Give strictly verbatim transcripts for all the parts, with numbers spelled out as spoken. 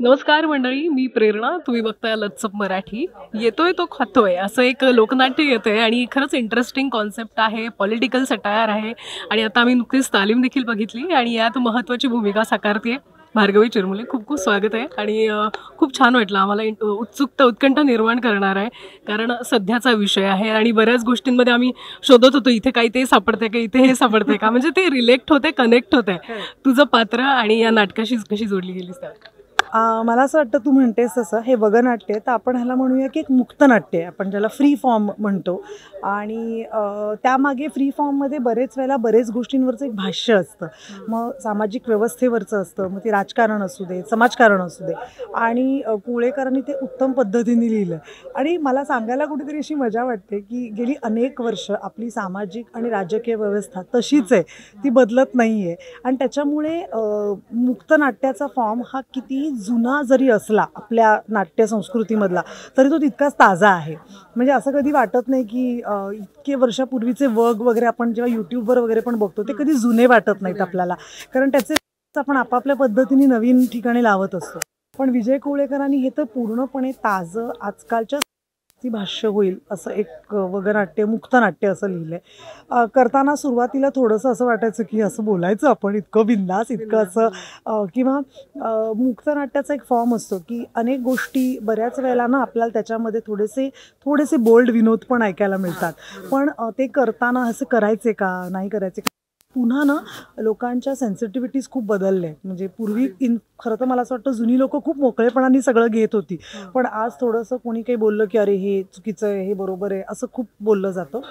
नमस्कार मंडळी, मी प्रेरणा. तुम्ही बघताय लत्सप मराठी. येतोय तो खातोय असं एक लोकनाट्य येतंय आणि खरंच इंटरेस्टिंग कॉन्सेप्ट आहे. पॉलिटिकल सटायर आहे आणि आता आम्ही नुकतीच तालीम देखील बघितली आणि यात महत्त्वाची भूमिका साकारते भार्गवी चिरमुले. खूप खूप स्वागत आहे आणि खूप छान वाटलं आम्हाला. उत्सुकता उत्कंठ निर्माण करणार आहे कारण सध्याचा विषय आहे आणि बऱ्याच गोष्टींमध्ये आम्ही शोधत होतो इथे काही ते सापडते का, इथे हे सापडते का, म्हणजे ते रिलेक्ट होते, कनेक्ट होते. तुझं पात्र आणि या नाटकाशी कशी जोडली गेलीस त्या? मला असं वाटतं तू म्हणतेस तसं हे वगनाट्य तर आपण ह्याला म्हणूया की एक मुक्तनाट्य आहे, आपण ज्याला फ्री फॉर्म म्हणतो. आणि त्यामागे फ्री फॉर्ममध्ये बरेच वेळेला बरेच गोष्टींवरचं एक भाष्य असतं. मग सामाजिक व्यवस्थेवरचं असतं, मग ते राजकारण असू दे, समाजकारण असू दे. आणि कुळेकरांनी ते उत्तम पद्धतीने लिहिलं. आणि मला सांगायला कुठेतरी अशी मजा वाटते की गेली अनेक वर्ष आपली सामाजिक आणि राजकीय व्यवस्था तशीच आहे, ती बदलत नाही आहे. आणि त्याच्यामुळे मुक्तनाट्याचा फॉर्म हा किती जुना जरी असला आपल्या नाट्य संस्कृतीमधला तरी तो तितकाच ताजा आहे. म्हणजे असं कधी वाटत नाही की इतके वर्षापूर्वीचे वर्ग वगैरे आपण जेव्हा यूट्यूबवर वगैरे पण बघतो ते कधी जुने वाटत नाहीत आपल्याला, कारण त्याचे आपण आपापल्या पद्धतीने नवीन ठिकाणी लावत असतो. पण विजय कुवळेकरांनी हे तर पूर्णपणे ताजं आजकालच्या भाष्य होईल असं एक वगनाट्य, मुक्तनाट्य असं लिहिलं आहे. करताना सुरुवातीला थोडंसं असं वाटायचं की असं बोलायचं आपण इतकं बिंदास, इतकं असं, किंवा मुक्तनाट्याचा एक फॉर्म असतो की अनेक गोष्टी बऱ्याच वेळेला ना आपल्याला त्याच्यामध्ये थोडेसे थोडेसे बोल्ड विनोद पण ऐकायला मिळतात. पण ते करताना असं करायचे का नाही करायचे का, पुन्हा ना लोकांच्या सेन्सिटिव्हिटीज खूप बदलल्या आहेत. म्हणजे पूर्वी इन खरं तर मला असं वाटतं जुनी लोकं खूप मोकळेपणाने सगळं घेत होती, पण आज थोडंसं कोणी काही बोललं की अरे हे चुकीचं आहे, हे बरोबर आहे, असं खूप बोललं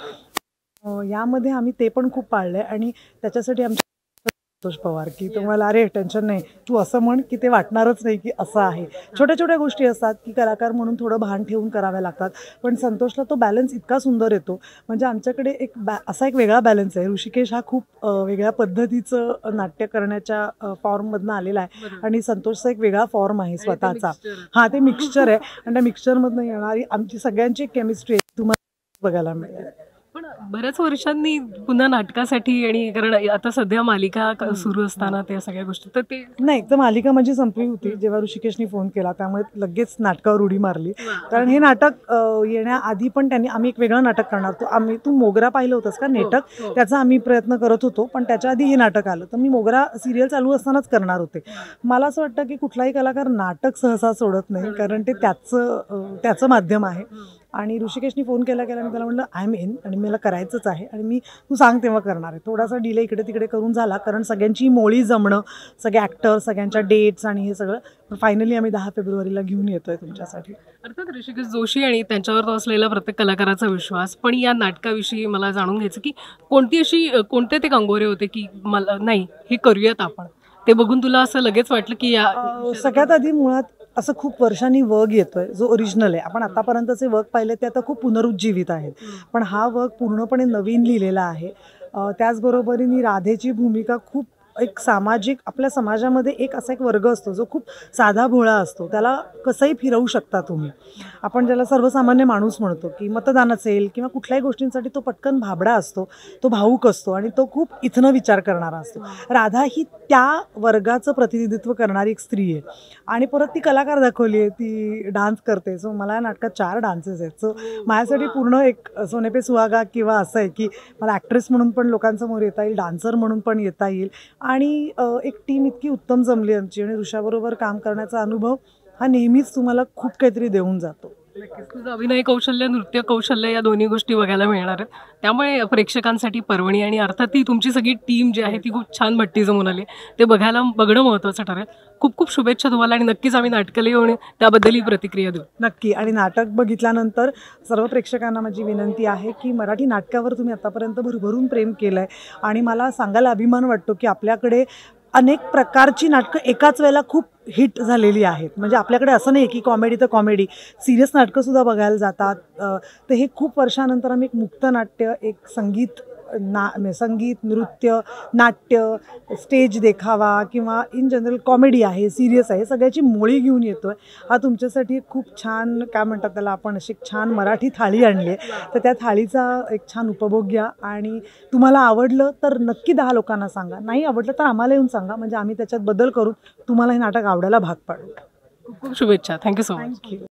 जातं. यामध्ये आम्ही ते पण खूप पाळलं आहे आणि त्याच्यासाठी आमच्या संतोष पवार की तुम्हाला अरे टेन्शन नाही, तू असं म्हण की ते वाटणारच नाही की असं आहे. छोट्या छोट्या गोष्टी असतात की कलाकार म्हणून थोडं भान ठेवून कराव्या लागतात, पण संतोषला तो बॅलन्स इतका सुंदर येतो. म्हणजे आमच्याकडे एक बॅ असा एक वेगळा बॅलन्स आहे. ऋषिकेश हा खूप वेगळ्या पद्धतीचं नाट्य करण्याच्या फॉर्ममधनं आलेला आहे आणि संतोषचा एक वेगळा फॉर्म आहे स्वतःचा. हां, ते मिक्सचर आहे आणि त्या मिक्सचरमधनं येणारी आमची सगळ्यांची केमिस्ट्री तुम्हाला बघायला मिळेल. पण बऱ्याच वर्षांनी पुन्हा नाटकासाठी, आणि कारण आता सध्या मालिका सुरू असताना त्या सगळ्या गोष्टी, तर ते नाही तर मालिका माझी संपली होती जेव्हा ऋषिकेशनी फोन केला, त्यामुळे लगेच नाटकावर उडी मारली. कारण हे नाटक येण्याआधी पण त्यांनी आम्ही एक वेगळं नाटक करणार होतो. आम्ही तू मोगरा पाहिलं होतंस का नाटक, त्याचा आम्ही प्रयत्न करत होतो, पण त्याच्या आधी हे नाटक आलं. तर मी मोगरा सिरियल चालू असतानाच करणार होते. मला असं वाटतं की कुठलाही कलाकार नाटक सहसा सोडत नाही, कारण ते त्याचं त्याचं माध्यम आहे. आणि ऋषिकेशनी फोन केला केला मी त्याला म्हटलं आय एम इन आणि मला करायचंच आहे आणि मी तू सांग तेव्हा करणार आहे. थोडासा डिले इकडे तिकडे करून झाला, कारण सगळ्यांची मोळी जमणं, सगळे ॲक्टर, सगळ्यांच्या डेट्स आणि हे सगळं फायनली आम्ही दहा फेब्रुवारीला घेऊन येतोय तुमच्यासाठी. अर्थात ऋषिकेश जोशी आणि त्यांच्यावर तो असलेला प्रत्येक कलाकाराचा विश्वास. पण या नाटकाविषयी मला जाणून घ्यायचं की कोणती अशी कोणते ते कंगोरे होते की मला नाही हे करूयात आपण, ते बघून तुला असं लगेच वाटलं की या? सगळ्यात आधी मुळात असं खूप वर्षांनी वर्क येतोय जो ओरिजिनल आहे. आपण आतापर्यंतचे वर्क पाहिले ते आता खूप पुनरुज्जीवित आहेत, पण हा वर्क पूर्णपणे नवीन लिहिलेला आहे. त्याचबरोबरीने राधेची भूमिका खूप एक सामाजिक, आपल्या समाजामध्ये एक असा एक वर्ग असतो जो खूप साधा भोळा असतो, त्याला कसंही फिरवू शकता तुम्ही. आपण ज्याला सर्वसामान्य माणूस म्हणतो की मतदान असेल किंवा कुठल्याही गोष्टींसाठी तो पटकन भाबडा असतो, तो भावूक असतो आणि तो खूप इथनं विचार करणारा असतो. राधा ही त्या वर्गाचं प्रतिनिधित्व करणारी एक स्त्री आहे आणि परत ती कलाकार दाखवली आहे, ती डान्स करते. सो मला या नाटकात चार डान्सेस आहेत. सो माझ्यासाठी पूर्ण एक सोने पे सुहागा किंवा असं आहे की मला ॲक्ट्रेस म्हणून पण लोकांसमोर येता येईल, डान्सर म्हणून पण येता येईल आणि एक टीम इतकी उत्तम जमली आमची आणि ऋषाबरोबर काम करण्याचा अनुभव हा नेहमीच तुम्हाला खूप काहीतरी देऊन जातो. तुझं अभिनय कौशल्य, नृत्य कौशल्य या दोन्ही गोष्टी बघायला मिळणार आहेत, त्यामुळे प्रेक्षकांसाठी पर्वणी आणि अर्थात ती तुमची सगळी टीम जी आहे ती खूप छान भट्टी जमून आली, ते बघायला बघणं महत्त्वाचं ठरेल. खूप खूप शुभेच्छा तुम्हाला आणि नक्कीच आम्ही नाटकाला येऊन त्याबद्दलही प्रतिक्रिया देऊ. नक्की. आणि नाटक बघितल्यानंतर सर्व प्रेक्षकांना माझी विनंती आहे की मराठी नाटकावर तुम्ही आतापर्यंत भरभरून प्रेम केलं आहे आणि मला सांगायला अभिमान वाटतो की आपल्याकडे अनेक प्रकारची नाटकं एकाच वेळेला खूप हिट झालेली आहेत. म्हणजे आपल्याकडे असं नाही की कॉमेडी तर कॉमेडी, सिरियस नाटकंसुद्धा बघायला जातात. तर हे खूप वर्षानंतर आम्ही एक मुक्तनाट्य, एक संगीत ना संगीत, नृत्य, नाट्य, स्टेज देखावा किंवा इन जनरल कॉमेडी आहे, सिरियस आहे, सगळ्याची मोळी घेऊन येतो आहे. हा तुमच्यासाठी खूप छान, काय म्हणतात त्याला आपण, अशी छान मराठी थाळी आणली आहे. तर त्या थाळीचा एक छान उपभोग घ्या आणि तुम्हाला आवडलं तर नक्की दहा लोकांना सांगा, नाही आवडलं तर आम्हाला येऊन सांगा, म्हणजे आम्ही त्याच्यात बदल करून तुम्हाला हे नाटक आवडायला भाग पाडू. खूप खूप शुभेच्छा. Thank you so much. थँक्यू.